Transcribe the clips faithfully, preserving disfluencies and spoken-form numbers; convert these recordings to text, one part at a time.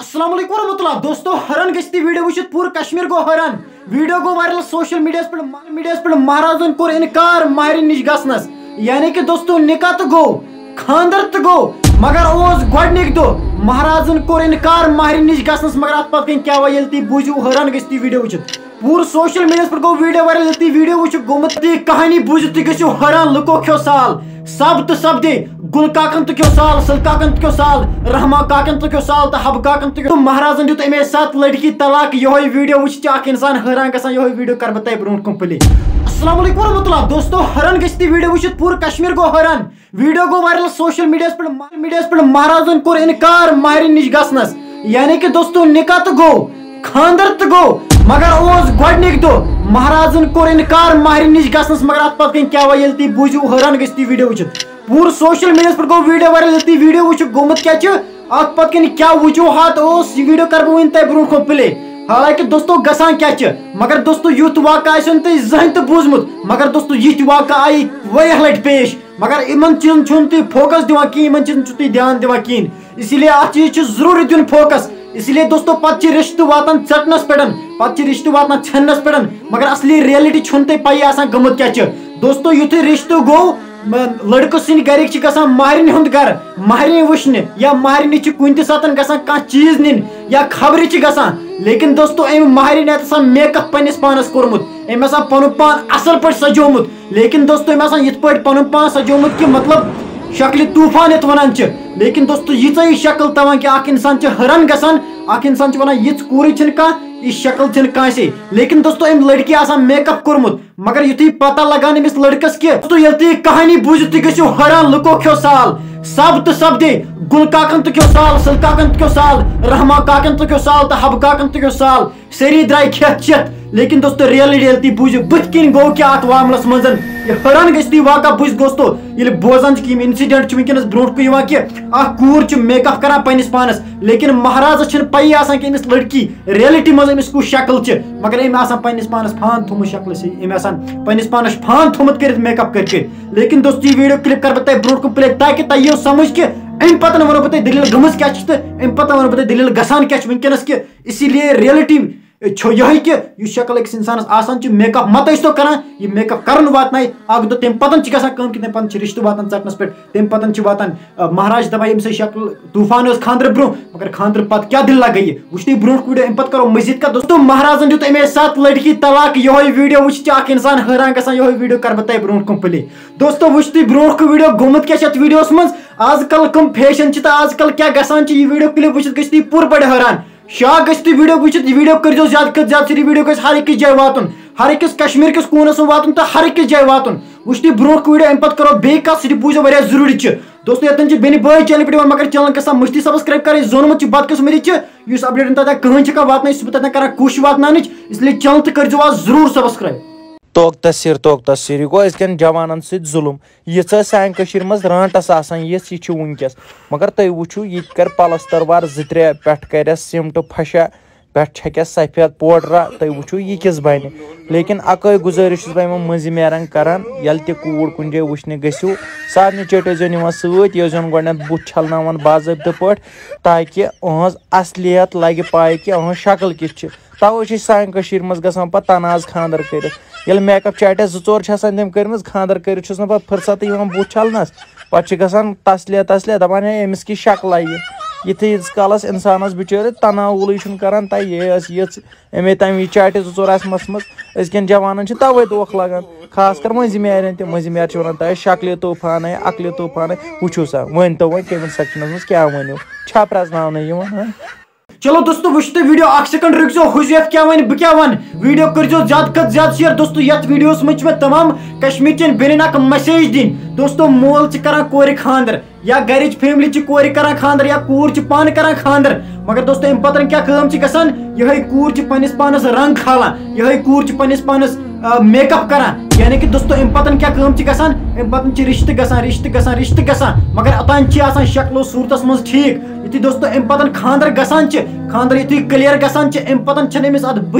अस्सलाम वालेकुम रहमतुल्लाह। दोस्तों हरन गश्ती वीडियो वुचित पूरे कश्मीर गो हरन। वीडियो गो वायरल सोशल मीडिया पे मीडिया पे महाराजन कोर इनकार माहरिन निश गसनस, यानी कि दोस्तों निकाह तो गो खानदर तो गो मगर ओस गोडनिक दो महाराजन कोर इनकार माहरिन निश गसनस, मगर अत पत कन क्या वयलती बूझू हरन गश्ती वीडियो वुचित पूरे सोशल मीडिया पर गो वीडियो वायरल यलती वीडियो वुचु गोमत कहानी बूझित तुम गो हरन। लुको खो साल सब तो सब दे गुल काकन तो क्यों साल सल काकन तो क्यों साल रहमा काकन तो क्यों साल तो हब काकन तो क्यों महाराजन दित अमे सात लड़की तलाक। यही वीडियो वुच इंसान हैरान गसान। यही वीडियो कर बता ब्रो कंप्लीट। अस्सलाम वालेकुम रहमतुल्लाह। दोस्तों हरन गश्ती वीडियो वुचित पूरे कश्मीर गो हरन। वीडियो गो वायरल सोशल मीडिया पे मीडिया पे महाराजन कोर इनकार माहरिन निश गसनस, यानी कि दोस्तों निकाह तो गो खानदर तो गो मगर ओस गोडनिक दो महाराजन कोर इनकार माहरिन निश गसनस, मगर अत पत कन क्या वयलती बूझू हरन गश्ती वीडियो वुचित पूरे सोशल मीडिया पर गो वीडियो वायरल यलती वीडियो वुचु गोमत क्या अत पत कन क्या वजूहात ओस ये वीडियो कर वन तह ब्रो प्ले। हालांकि दोस्तों गसान क्या मगर दोस्तों युथ वाक़ आसन तुम जहन तो बूझमुत, मगर दोस्तों यिथ वाक़ आई वारियाह लटि पेश, मगर इन चीजन छुन तुम फोकस दिवान कहीं, इन चीजन तुम ध्यान दिवान कहीं, इसलिए अत चीज जरूरी दिन फोकस। इसलिए दोस्तों पत रिश्त वातान चटनस पे पत रिश्त वातान छनस पे, मगर असली रियलिटी छुन तुम पई आसान गमुत क्या दोस्तों। युथ रिश्त गो लड़कों सिंद गरिक गसान माहरिन हुंद गर माहरिन वुचन या माहरिन कुन सातन गसान कह चीज निन या खबर गसान, लेकिन दोस्तों अम माहरिन आसान मेकअप पन्निस पानस कोरमुत, अम आसान पनुन पान असल पे सजोमुत, लेकिन दोस्तों अम आसान यिथ पट पनुन पान सजोमुत कि मतलब शक्ल तूफान ये वन, लेकिन दोस्तों यीच यह शक्ल तवान कि अख इंसान हैरान गसान। अख इंसान वन यिथ कूर कह शक्ल छन कांसे, लेकिन दोस्तों अम लड़की आसान मेकअप कोरमुत, मगर युथी पता लगान अमिस लड़कस कि दोस्तों यलती कहानी बूझित तुम गो हैरान। लुको खो साल सब तो सब दे गुल काकन तो क्यों साल सल काकन तो क्यों साल रहमा काकन तो क्यों साल तो हब काकन तो क्यों साल सारी द्राय खेत चेत, लेकिन दोस्तों रियलिटी यलती बूझ बुथ किन गो क्या अत मामलस मजन हैरान गश्ती वाक़ा बुझ दोस्तों ये बोजान कि इंसिडेंट वनस ब्रो कन कि कूर मेकअप करान पन्निस पानस, लेकिन महाराज पई आसान कि अमिस लड़की रियलिटी मज अमिस कु शक्ल, मगर अम आसान पन्निस पानस फान थोमुत शक्ल से अम आसान पन्निस पानस फान थोमुत कर मेकअप कर। लेकिन दोस्तों ये वीडियो क्लिप कर बता ब्रो प्ले ताकि तह यो समझ कि अम पतन वो बह दलील गमज क्या अम पतन वो बह दलील गसान क्या वनकस कि इसीलिए रियलिटी छो यही कि यह शक्ल अकिस इंसानस आसान मेकअप मत तो करान यह मेकअप कर वात अख दो तम पतन गसान कम कि तम पतन रिश्त वातान चटनस पे, तम पतन वातान महाराज दपान अम शक्ल तूफान खानद्र ब्रो, मगर खानद्र पत क्या दिल गई वुच ब्रो वीडियो अम पे करो मजीद का। दोस्तों महाराजन दित अमे सात लड़की तलाक। यही वीडियो वुच इंसान हैरान गसान। यही वीडियो कर बता ब्रो प्ले। दोस्तों वुच तुम ब्रो वीडियो गोमुत क्या वीडियो मज आजकल कम फैशन आजकल क्या गसान यह वीडियो क्लिप वुच गई पूरे बड़े हैरान शाक गई वीडियो वुचित वीडियो कर ज्यादा खत ज्यादा सी वीडियो हर अकिस जाए वातन हर अकिस कश्मीर किस कूनस वातन तो हर अकिस जाए वातन वुच ब्रो वीडियो अम पे करो बे कत सह बूझो वह जरूरी। दोस्तों यतन बेन बे चैनल पे मगर चैनल गसा मस्ती सब्सक्राइब कर जोनमुत बदकिस्मती इस अपडेट तथा कहन वातन बह कर कोशिश वातन, इसलिए चैनल तो कर जरूर सब्सक्राइब। तोक तस्र तोक तस्र गो अजकन जवानन सत जुलुम यीच सान कशीर मज रांटस आसान यीच यह वनकस, मगर तुम वुचु यह कर पलस्तर वार जो त्रे पे करस सिमट फशा पे छकस सफेद पोडरा तुम वुचु यह किस बन। लेकिन अकै गुजारिश बह मजिमेरन करान यल तूर कुन जाए वुचने गो सारे चटो निवान सत गोड बुथ छलनान बाज़ाब्त पे ताकि अहज असलियत लगे पाए कि अहज शक्ल किस तवे सान कशीर मज गसान पे तनाज खानदर कर ये मेकअप चाटे जो चोर तम कर खानदर कर पे फुर्सत बुथ छलनस पे गसान तसलिया तसलिया दपान है अमिस की शक्ल आई यीस कालस इंसानस बिचार तनावुल करान तह ये अमे तम चाटे जो चोर मसमत अजकन जवान तवे दोख लगान खास कर मजिमेर तह मजिमेर वन तह शक्ल तूफान अकल तूफान वुचो सा वन तो वो कमेंट सेक्शन मज क्या वनो छा प्रजन। चलो दोस्तों वुच तो वीडियो अख सेकंड रुको हुजैफ क्या वन बह क्या वन वीडियो कर ज्यादा खत ज्यादा शेयर। दोस्तों ये वीडियो मज तमाम कश्मीर चन बेन अख मैसेज दिन। दोस्तों मोल कर कोर खानदर या गरिच फैमिली कोर कर खानदर या कूर पान कर खानदर, मगर दोस्तों अम पतन क्या कम गसान यही कूर पन्निस पानस रंग खालान यही कूर पन्निस पानस मेकअप करान, यानी कि दोस्तों अम पतन क्या कम गसान अम पतन रिश्त गसान रिश्त गसान रिश्त गसान, मगर अतान शक्लो सूरतस मज ठीक। यी दोस्तों अम पतन खानदर गसान खानदर यु क्लियर गसान अम पतन अमिस अत बुथिस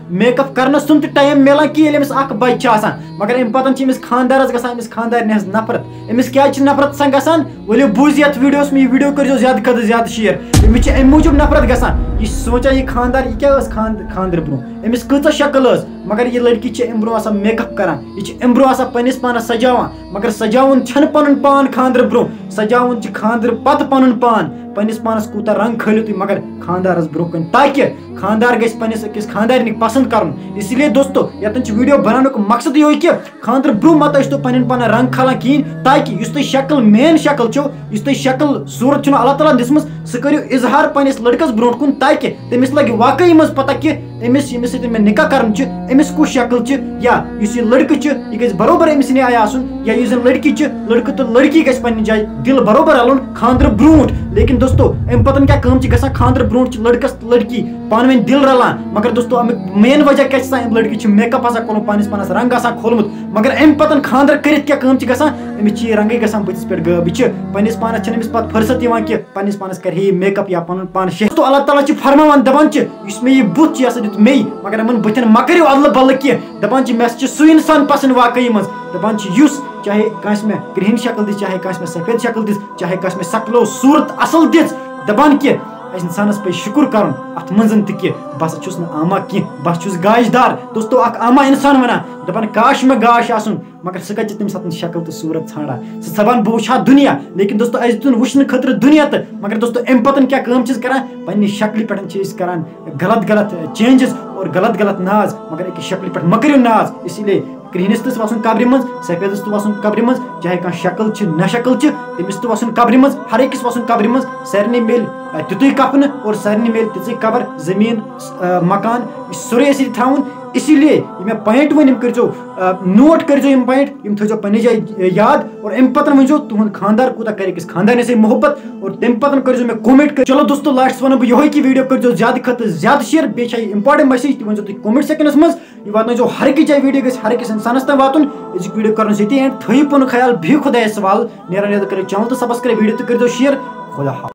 मेकअप करना सुन तो टाइम मिलान कि अमिस बच्चे आसान मगर अम पतन अमिस खानदारस गसान अमिस खानदार हज नफरत अमिस क्या नफरत सन गसान वो बूज ये वीडियोस में वीडियो कर ज्यादा खुद ज्यादा शेयर अमिस अम मूजूब नफरत गसान यह सोचा यह खानदार यह क्या खानदार ब्रो अमिस कच शक्ल मगर यह लड़की अम ब्रो मेकअप करान यह अम ब्रो पनिस पानस सजावान मगर सजावन छन पन पान खानदार ब्रो सजावन खानदार पत पन पान पनिस पानस कूता रंग खलित मगर खानदारस ब्रो कन ताकि खानदार गस पनिस अकिस खानदार पसंद कर इसलिए दोस्तों यतन वीडियो बनाने मकसद यो कि खानदार ब्रो मत तो पन पन रंग खलान कहीं ताकि तुम शक्ल मेन शक्ल छो तुम शक्ल सूरत अल्लाह ताला दिसम सह करो इजहार पनिस लड़कस ब्रो कुन ताकि तमिस लगे वाकई मज पता कि अमिस यमिस मे निकाह कर अमिस कुछ शक्ल या यह लड़क यह गज बरोबर अमिस न्याय आसन या यह जन लड़की लड़क तो लड़की गज पन्ने जाय दिल बरोबर अलुन खानदार ब्रोट लेकिन दोस्तों अम पतन क्या कम गसा खानदार ब्रोट लड़कस लड़की पान वन दिल रलान मगर दोस्तों अमिक मेन वजह क्या अम लड़की मेकअप आसा कोलम पानिस पानस रंग आसा खोलमुत मगर अम पतन खानदार कर क्या कम गसा अमिस रंगे गसान बतिस पे गब यह पनिस पानस अमिस पत फुर्सत कि पनिस पानस कर मेकअप या पन पान शे तो अल्लाह ताला फरमान दपान मे यह बुत दित मे मगर इन बुथन मा करो अदल बदल कह दपान मे सू इंसान पसंद वाकई मज दपान चाहे कस मे ग्रहन शक्ल दिस चाहे कस मे सफेद शक्ल दिस चाहे कस मे शक्लो सूरत असल दिस दपान कह इंसानस पे शुक्र कर अत मजन तह बस चुस न आमा कह बस चुस गाशदार दोस्तों अख आमा इंसान वनान दपान काश मे गाश आसन मगर सह कत तम सात शक्ल तो सूरत ाड़ा सह सपान बह वुछा दुनिया लेकिन दोस्तों अस दिन वुचन खतर दुनिया तो मगर दोस्तों अम पतन क्या कम कर पन्ने शक्ल पे कर गलत गलत चेंजेस और गलत गलत नाज मगर एक शक्ल पे मह करो नाज इसलिए ग्रहनस तो वसन कब्र मज सफेदस तो वसन कब्र मज चाहे कह शक्ल न शक्ल तमिस तो वसन कब्र मज हर अकिस वसन कब्र मज सारे मिल तुत कफन और सारे मिल ती कबर जमीन मकान सोरे थवन इसीलिए मे पॉइंट वन करो नोट करो यम पॉइंट यम थो पे जाए याद और अम पतन वो तुहद खानदार कूता कर खानदार से मोहब्बत और तम पतन कर मे कमेंट कर चलो दोस्तों लास्ट वन बह यही कि वीडियो कर ज्यादा खत ज्यादा शेयर बे इंपॉर्टेंट मैसेज तुम तुम कमेंट सेक्शनस मज यह वात हर अकिस जाए वीडियो गस हर अकिस इंसानस तक वातन अजुक वीडियो कर एंड थो पुन ख्याल भी खुदा सवाल नेरान कर चैनल तो सब्सक्राइब वीडियो तो कर शेयर खुदा।